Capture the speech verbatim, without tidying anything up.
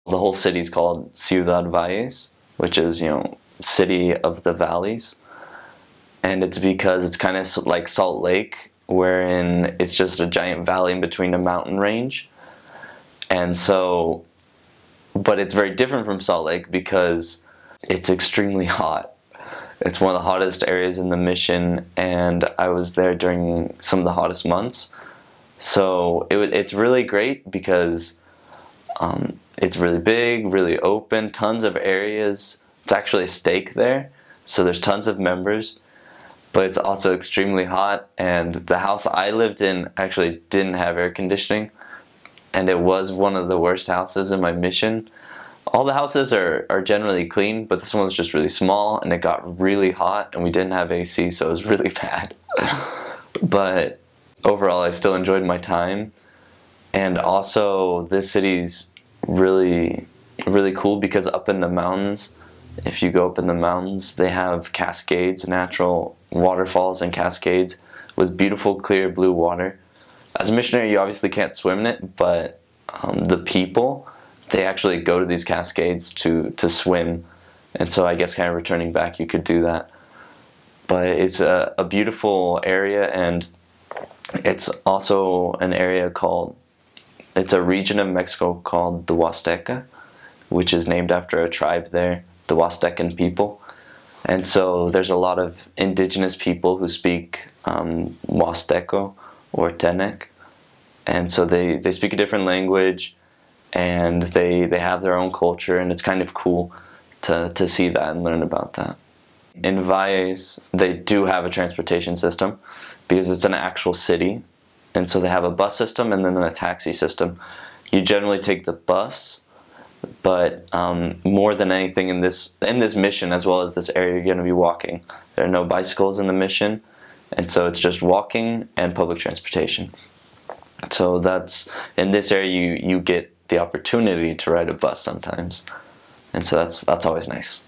The whole city is called Ciudad Valles, which is, you know, city of the valleys. And it's because it's kind of like Salt Lake, wherein it's just a giant valley in between a mountain range. And so, but it's very different from Salt Lake because it's extremely hot. It's one of the hottest areas in the mission, and I was there during some of the hottest months. So it, it's really great because um, it's really big, really open, tons of areas. It's actually a stake there, so there's tons of members, but it's also extremely hot. And the house I lived in actually didn't have air conditioning, and it was one of the worst houses in my mission. All the houses are, are generally clean, but this one was just really small, and it got really hot, and we didn't have A C, so it was really bad. But overall, I still enjoyed my time. And also, this city's really, really cool because up in the mountains, if you go up in the mountains, they have cascades, natural waterfalls and cascades with beautiful, clear blue water. As a missionary, you obviously can't swim in it, but um, the people, they actually go to these cascades to, to swim. And so I guess kind of returning back, you could do that. But it's a, a beautiful area, and it's also an area called, it's a region of Mexico called the Huasteca, which is named after a tribe there, the Huastecan people. And so there's a lot of indigenous people who speak um, Huasteco or Tenec. And so they, they speak a different language, and they, they have their own culture, and it's kind of cool to, to see that and learn about that. In Valles, they do have a transportation system because it's an actual city, and so they have a bus system and then a taxi system. You generally take the bus, but um, more than anything in this in this mission as well as this area, you're going to be walking. There are no bicycles in the mission, and so it's just walking and public transportation. So that's, in this area, you you get the opportunity to ride a bus sometimes, and so that's that's always nice.